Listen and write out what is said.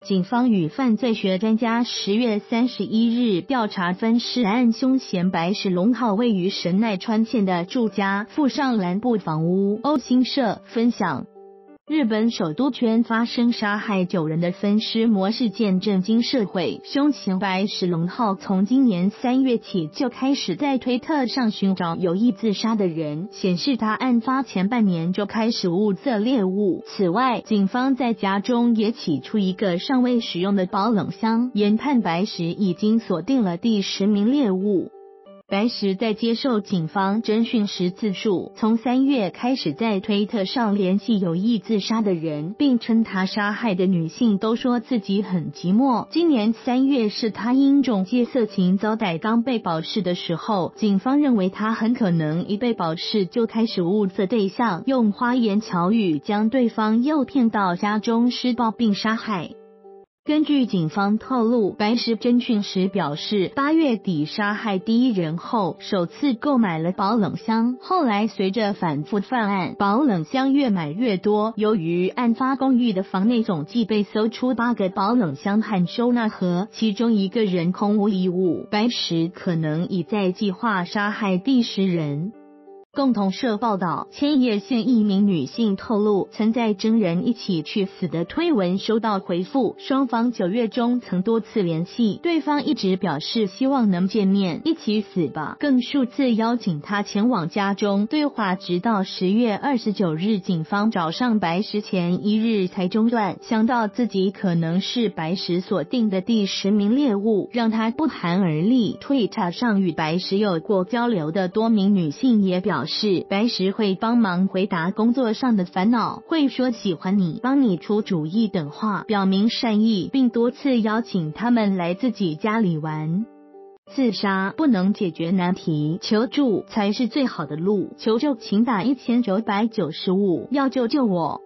警方与犯罪学专家10月31日调查分尸案凶嫌白石隆浩位于神奈川县的住家附上蓝布房屋。欧新社分享，日本首都圈发生杀害9人的分尸魔事件震惊社会。凶嫌白石隆浩从今年3月起就开始在推特上寻找有意自杀的人，显示他案发前半年就开始物色猎物。此外，警方在家中也起出一个尚未使用的保冷箱，研判白石已经锁定了第10名猎物。白石在接受警方侦讯时自述，从3月开始在推特上联系有意自杀的人，并称他杀害的女性都说自己很寂寞。今年3月是他因中介色情遭逮刚被保释的时候，警方认为他很可能一被保释就开始物色对象，用花言巧语将对方诱骗到家中施暴并杀害。根据警方透露，白石侦讯时表示，8月底杀害第1人后，首次购买了保冷箱，后来随着反复犯案，保冷箱越买越多。由于案发公寓的房内总计被搜出8个保冷箱和收纳盒，其中1个人空无一物，白石可能已在计划杀害第10人。共同社报道，千叶县一名女性透露，曾在真人一起去死的推文收到回复，双方9月中曾多次联系，对方一直表示希望能见面，一起死吧，更数次邀请他前往家中对话，直到10月29日警方找上白石前1日才中断，想到自己可能是白石锁定的第10名猎物，让他不寒而栗。Twitter 上与白石有过交流的多名女性也表示，白石会帮忙回答工作上的烦恼，会说喜欢你、帮你出主意等话，表明善意，并多次邀请他们来自己家里玩。自杀不能解决难题，求助才是最好的路。求救请打1995，要救救我。